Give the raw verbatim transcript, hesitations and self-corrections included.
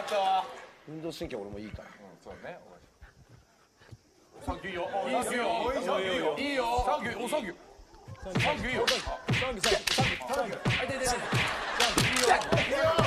ったわ。 運動神経俺もいいから。 そうね。サンキューよ。いいよ。いいよ。いいよ。サンキュー。おサンキュー。サンキューいいよ。サンキューサンキューサンキュー。あいていて。いいよ。